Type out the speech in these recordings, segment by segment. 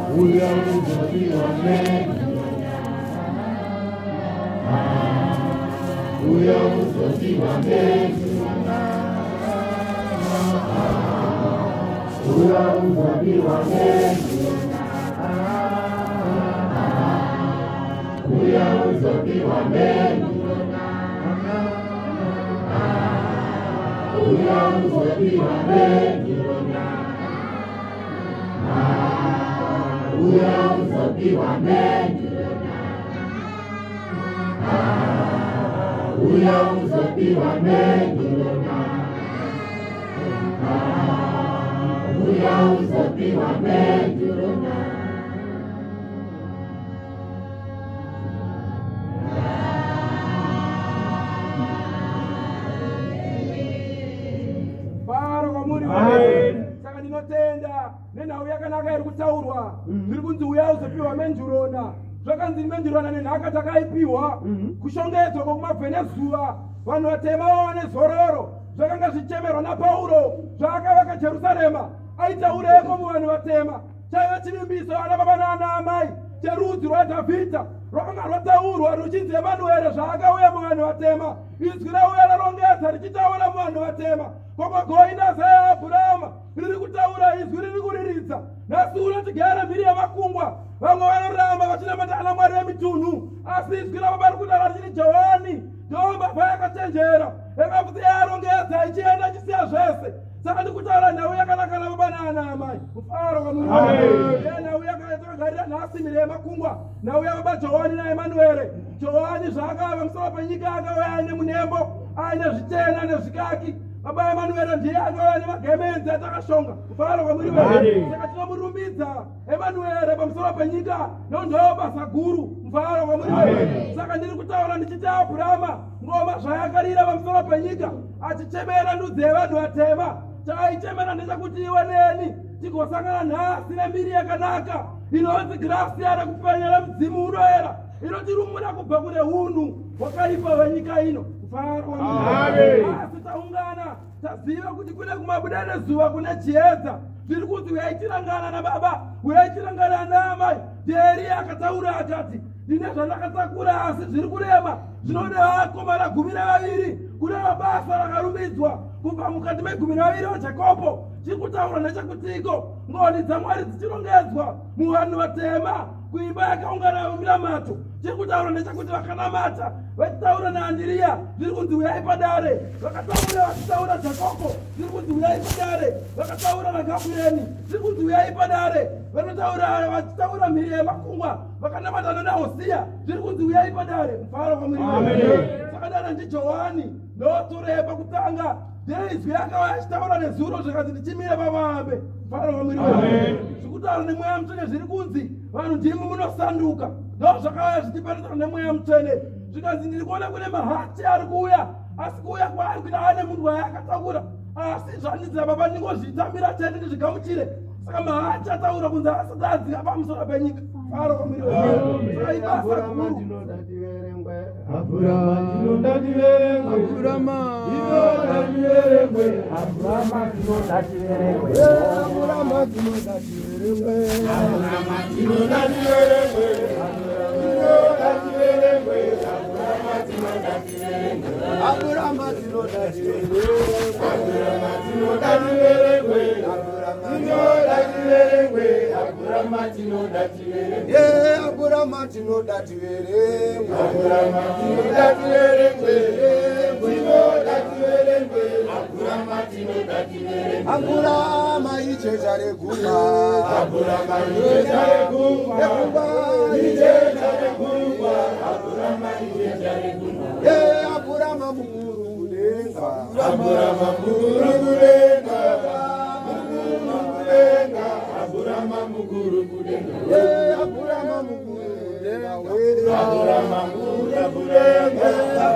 Huya uzopihwa mhenduro. Huya uzopihwa mhenduro. Huya uzopihwa mhenduro. Huya uzopihwa mhenduro. Huya uzopihwa mhenduro. Huya uzopihwa mhenduro. Huya uzopihwa mhenduro. Huya uzopihwa mhenduro. Saka ndinotenda nenhau yakanaka iri kutaurwa zviri kunzi uya uzopihwa mhendurona. Zvakanzi mhendurona nenhaka takaipiwa kushongedzwa kwokumabvenezuva vanhu vatema vawane zororo. Zvakanga zvichemerwa naPauro zvaakavaka Jerusarema aitaureko muvanhu vatema. Chaiva chivimbiso ana baba naana amai cherudzi rwaDhavhidha rwakanga rwataurwa ruchinzi Emmanuel zvaakauya muvanhu vatema. Izwi rauya rarongedza richitaura muvanhu vatema. Kwakagoinda zaAbhurama riri kutaura izwi riri kuriridza. Nhasi uno tigere mhiri yavakungwa. Vamwe vanoramba vachinamata ana mwari vemitunhu, asi izwi rababa riri kutaura richiti Johane ndomba yakachenjera yakabvisa yarongedza ichienda chisiya zvese. Saka ndikutaura nhau yakanaka nababa naana amai. Mufaro kwamuri. Nhau yakatagarira nhasi mhiri yemakungwa. Nhau yababa Johane naEmmanuel. Johane zvaakava pamusoro penyika akauya aine munembo, aine zvitena nezvikaki. Baba Emmanuel ndiye akauya nemagemenzi atakashonga. Mufaro kwamuri wese. Saka tinomurumbidza Emmanuel pamusoro penyika ndondo basa guru. Mufaro kwamuri wese. Saka ndiri kutaura ndichiti Abhurama ngoma zvayakarira pamusoro penyika achichemera ndudzi yevanhu vatema. Chaichemera ndechekuti iwe neni tigosangana nhasi nembiri yakanaka inonzi gracia rekupenyera mudzimu unoera inotirumura kubva kune unhu hwakaipa hwenyika ino. Asi taungana taziva kuti kune kumabuda nezuva kune chiedza. Zviri kuti uyaitirangana nababa, uyaitirangana naamai. Dheri akataura akati ndine zvandakatakura asi zviri kurema zvinoda vakomana 12 kune mabasa rakarumbidzwa kubva mukati me12 waJakobo. Chiri kutaura nechekutiko ngoni dzamwari dzichirongedzwa muvanhu vatema kuimba yakaungana miramato. Chiri kutaura nechekuti vakanamata vachitaura naAndiriya zviri kunzi uyai padare. Vakataura vachitaura Jakobo zviri kunzi uyai padare. Vakataura naGabhureni zviri kunzi uyai padare. Vanotaura vachitaura mhiri yemakungwa vakanamatana naHosiya zviri kunzi uyai padare. Mufaro kwamuri. Sakadana ndiJohane ndotorei pakutanga ndeizwi akauya achitaura nezuro zvikati ndichimire pavambe. Mufaro kwamuri. Zvikutaura nemweya mutsvene zviri kunzi vanhu ndimi munosanduka. Ndo zvakauya zvichiparidza nemweya mutsvene zvikanzi ndiri kuona kune mahati ari kuuya asi kuuya kwaari kuti ane munhu waakatakura asi zvandidzira baba ndingozvitambira chete ndizvigamuchire. Saka mahati ataura kunzi asati adzika pamusoro penyika. Faro kwamuri wese. Aibasa guru. Abhurama tinoda tiverengwe. Abhurama tinoda tiverengwe. Abhurama tinoda tiverengwe. Abhurama tinoda tiverengwe. Abhurama tinoda tiverengwe. Tinoda tiverengwe. Abhurama tinoda tiverengwe. Abhurama tinoda tiverengwe. Abhurama tinoda tiverengwe. Tinoda tiverengwe. Abhurama tinoda tiverengwe. Abhurama tinoda tiverengwe. Abhurama tinoda tiverengwe. Tinoda tiverengwe. Abhurama tinoda tiverengwe. Abhurama ichecha reguma. Abhurama ichecha reguma. Ichecha reguma. Abhurama ichecha reguma. Abhurama mukuru mudenga. Abhurama mukuru mudenga. Abhurama mukuru mudenga. Abhurama mukuru mudenga. Abhurama mukuru mudenga.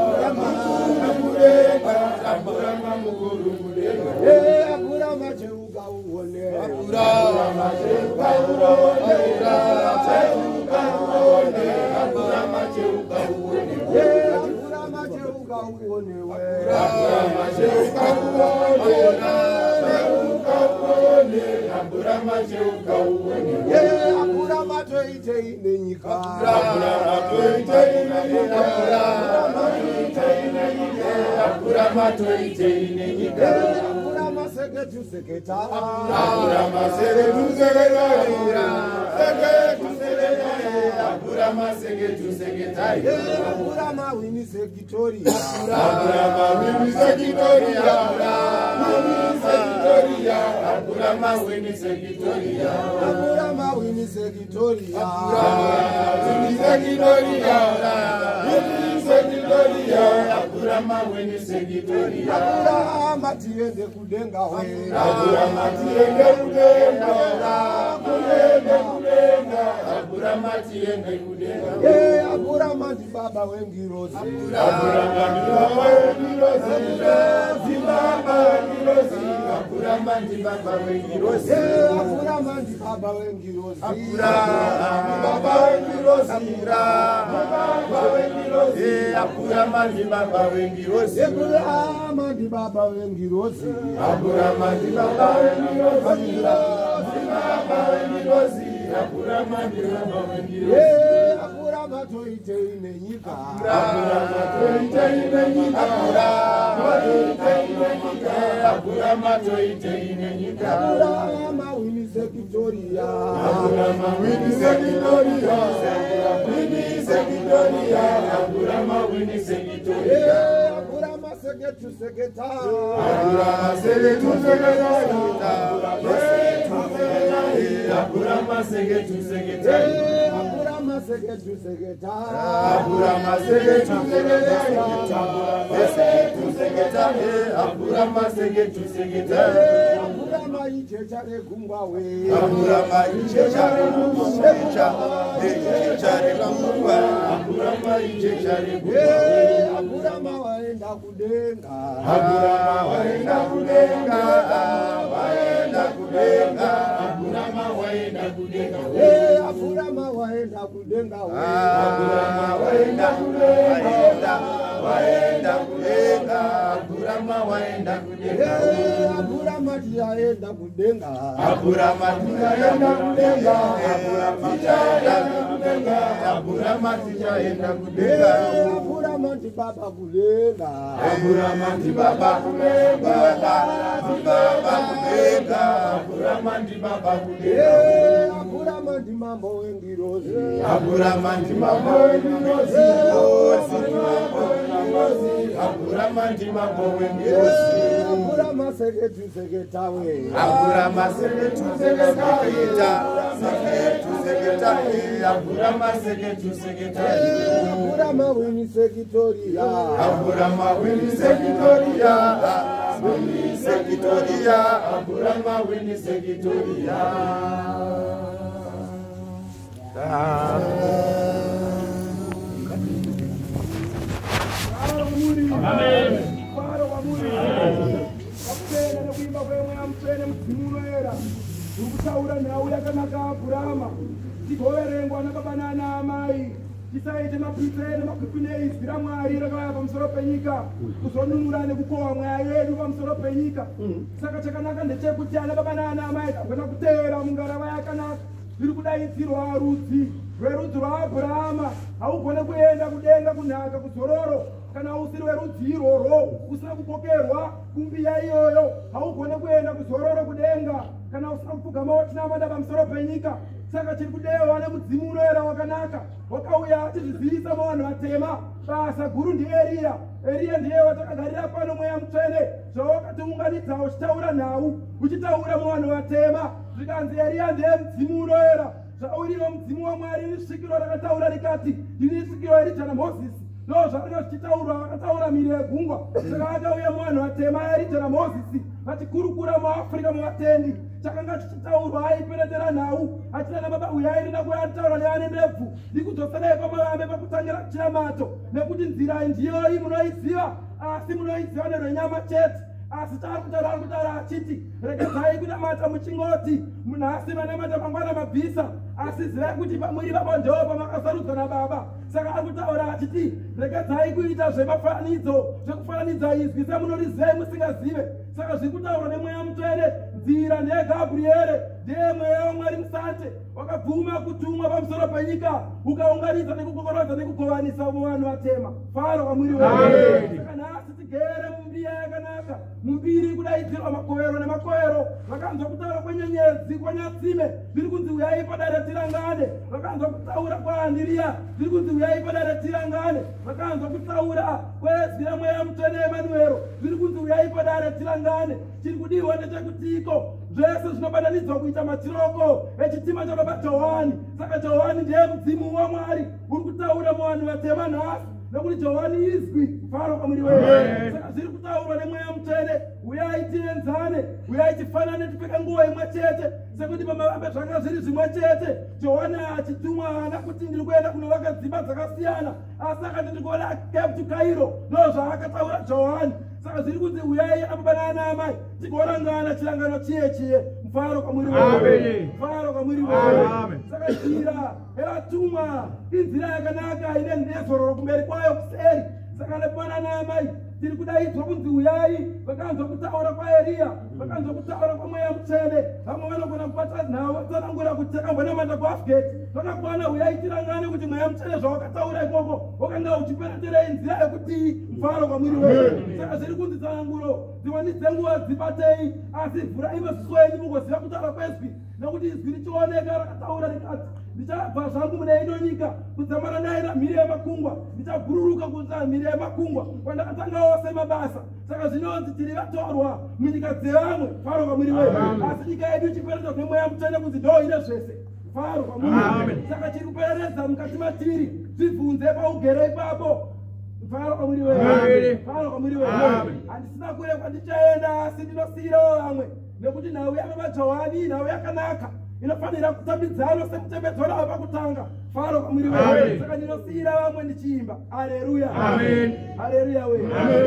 Abhurama mukuru mudenga. Abhurama cheuka uone. Abhurama cheuka uone. Cheuka uone. Abhurama cheuka uone. Abhurama cheuka uone. Abhurama cheuka uone. Cheuka uone. Apura matoitei nenyika. Apura matoitei nenyika. Apura masegetu seketa. Apura masegetu seketa. Apura masegetu seketa. Apura mawini sekitoria. Apura mawini sekitoria. Apura mawini sekitoria. Apura mawini sekitoria. Apura mawini sekitoria. Apura matiende kudenga we. Apura matiende kudenga. Apura matiende kudenga. Apura Madzibaba wengirozi. Apura Madzibaba wengirozi. Apura Madzibaba wengirozi. Apura Madzibaba wengirozi. Apura Madzibaba wengirozi. Apura Madzibaba wengirozi. Apura Madzibaba wengirozi. Apura Madzibaba wengirozi. Apura Madzibaba wengirozi. Apura matoitei nenyika. Apura matoitei nenyika. Apura matoitei nenyika. Apura mawini sekitoria. Apura mawini sekitoria. Apura mawini sekitoria. Apura masegetu seketa. Apura masegetu seketa. Apura masegetu seketa. Apura masegetu seketa. Apura masegetu seketa. Apura masegetu seketa. Apura maichecha regungwa we. Apura maichecha regungwa. Apura maichecha regungwa. Apura mawaenda kudenga. Apura mawaenda kudenga. Waenda kudenga. Apura mawaenda kudenga. Apura mawaenda kudenga. Apura mawaenda kudenga. Waenda kudenga. Apura mawaenda kudenga. Apura matiaenda kudenga. Apura matiaenda kudenga. Apura matiaenda kudenga. Apura matiaenda kudenga. Apura Madzibaba kudenga. Apura Madzibaba kudenga. Madzibaba kudenga. Apura Madzibaba kudenga. Apura Madzibaba wengirozi. Apura Madzibaba wengirozi. Apura Madzibaba wengirozi. Apura masegetu seketawe. Apura masegetu seketa. Apura masegetu seketa. Apura mawini sekitoria. Apura mawini sekitoria. Apura mawini sekitoria. Amen. Father wa muri. Kapena na kuimba kwa mwana mpene mtimulera. Ukutaura nawe yakanaka Abrahama. Tikoverengwa nakabanana amai. Tisaite mapitsene makupine izira mwari rakaya pamusoro penyika. Kuzonunura nekukohwa mwayo yedu pamusoro penyika. Saka chakanaka ndechekuti anakabanana amai kana kutera mungarava yakanaka. Zviri kudaidzirwa rudzi rwerudzi rwaAbhurahama haugone kuenda kudenga kunhaka kuzororo kana usiri werudzi irworwo usina kukokerwa kumbiya iyoyo haugone kuenda kuzororo kudenga kana usina kupfugamawo tinamada pamusoro penyika. Saka tiri kudewa nemudzimu unoera wakanaka wakauya atizvizivisa muvanhu vatema. Basa guru ndiEriya. Eriya ndiye watakagarira pano mweya mutsvene zvawakatiunganidza uchitaura nhau uchitaura muvanhu vatema. Zvikanzi Eriya ndiye mudzimu unoera. Zvauriwo mudzimu waMwari risvikiro rakataura rikati ndini svikiro eRijana Mozisi. Ndo zvaringa zvichitaurwa vakataura mhiri yegungwa. Saka vakauya muvanhu vatema eRijana Mozisi vachikurukura muAfrica muvatendi. Chakanga chichitaurwa aiperetera nhau achina nababa uyai rina kuya ataura neane ndebvu ndikudzoserei pamavambe pakutangira chinamato nekuti nzira ndiyo iyi munoiziva asi munoiziva nerwenyama chete. Asi taakutaura achiti regedzai kunamata muchingoti munhasi vanamata mangwana mabvisa asi zivai kuti pamuri vapo ndo pamakasarudzwa naBaba. Saka akutaura achiti regedzai kuita zvemafananidzo zvekufananidza izwi semunorizive musingazive. Saka zviri kutaurwa nemweya mutsvene nzira neGabriele ndiye mweya waMwari musante wakabvuma kutumwa pamusoro penyika ukaunganidza nekukokorodza nekugovanisa vanhu vatema. Faro kwamuri wewe. Saka nhasi tigere mumbiya yakanaka, mumbiri kudaidzirwa makovero nemakovero. Vakanzwa kutaura kwenyenyedzi kwanyatsime zviri kunzi uyai padare tirangane. Vakanzwa kutaura kwaandiriya zviri kunzi uyai padare tirangane. Vakanzwa kutaura kwezwi ramweya mutsvene Emmanuel zviri kunzi uyai padare tirangane. Chiri kudiwa ndechekutiko zvese zvinobatanidzwa kuita matiroko echitima chababa Johane. Saka Johane ndiye mudzimu waMwari uri kutaura muvanhu vatema nhasi, nokuti Johane izwi. Faro kwamuri wewe. Saka zviri kutaurwa nemweya mutsvene, uyai tienzane, uyai tifanane, tipfeke nguo imwe chete sekuti pamavambe zvanga zviri zvimwe chete. Johane achitumwa haana kuti ndiri kuenda kunovaka dzimba dzakasiyana, asi akati ndiri kuona Cape to Cairo. Ndozvaakataura Johane. Saka zviri kunzi uyai apo pana ana amai tigoorangana chirangano chiye. Mfaro kwamuri wewe. Mfaro kwamuri wewe. Saka njira yavatumwa inzira yakanaka ine nezororo kumberi kwayo kuseri. Saka nepana ana amai tiri kudaidzwa kunzi uyai. Vakanzwa kutaura kwaEriya, vakanzwa kutaura kwamweya mutsvene. Vamwe vanogona kubata nhau tsanangura kuti takambonamata kuAfgate. Vakakuwana uyai tirangane kuti mweya mutsvene zvawakataura ikoko wakanga uchipereterei nzira yekuti. Mfaro kwamuri wewe. Saka zviri kunzi tsananguro dziwani dzenguva dzibatei, asi vhurai meso enyu mugoziva kutaura kwezwi, nokuti izwi richioneka rakataura rikati ndichabva zvangu mune ino nyika kudzamana naira mhiri yemakungwa, ndichabhururuka kuza mhiri yemakungwa kwandakatangawo semabasa. Saka zvinonzi tiri vatorwa munyika dzevamwe. Faro kwamuri wewe. Asi nyika yedu ichiperedzwa nemweya mutsvene kunzi ndo ine zvese. Faro kwamuri. Saka chiri kupereredza mukati matiri zvibvunze paugere ipapo. Faro kwamuri wewe. Faro kwamuri wewe. Handisina kure kwandichaenda, asi ndinosiyirawo vamwe, nekuti nhau yababa Johane nhau yakanaka inofanira kutambidzana semutembedzwa wavo pakutanga. Faro kwamuri wewe. Saka ndinosiyira vamwe ndichiimba. Haleluya. Haleluya wewe.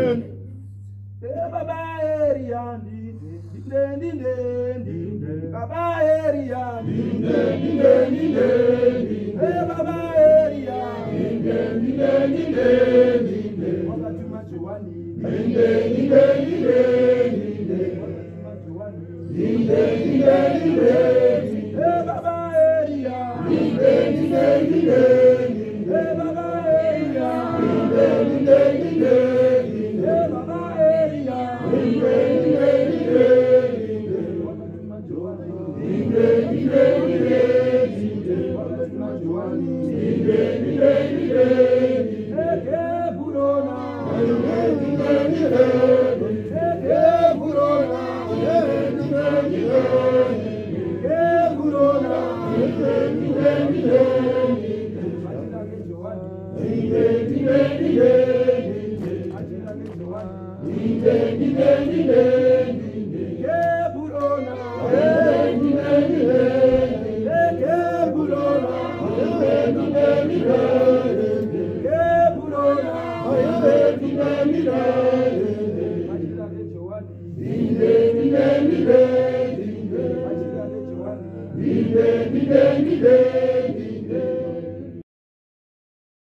Baba Eriya ndinde Baba Eriya ndinde Baba Eriya ndinde wakatuma Johane ndinde Baba Eriya ndinde Baba Eriya ndinde Baba Eriya Dinde